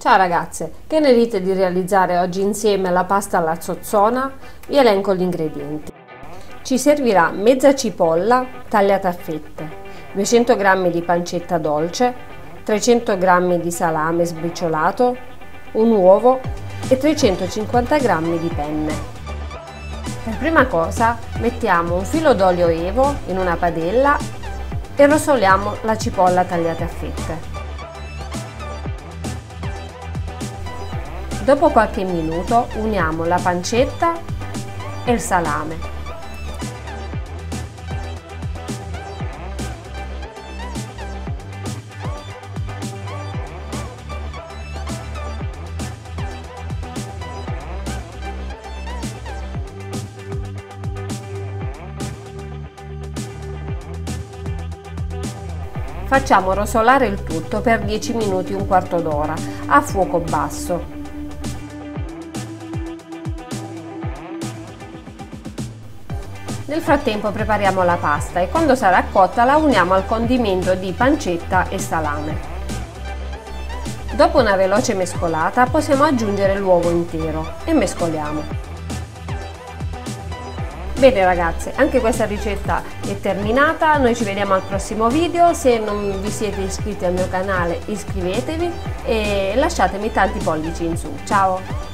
Ciao ragazze, che ne dite di realizzare oggi insieme la pasta alla zozzona? Vi elenco gli ingredienti. Ci servirà mezza cipolla tagliata a fette, 200 g di pancetta dolce, 300 g di salame sbriciolato, un uovo e 350 g di penne. Per prima cosa mettiamo un filo d'olio evo in una padella e rosoliamo la cipolla tagliata a fette. Dopo qualche minuto uniamo la pancetta e il salame. Facciamo rosolare il tutto per 10 minuti, un quarto d'ora, a fuoco basso. Nel frattempo prepariamo la pasta e quando sarà cotta la uniamo al condimento di pancetta e salame. Dopo una veloce mescolata possiamo aggiungere l'uovo intero e mescoliamo. Bene ragazze, anche questa ricetta è terminata, noi ci vediamo al prossimo video. Se non vi siete iscritti al mio canale iscrivetevi e lasciatemi tanti pollici in su. Ciao!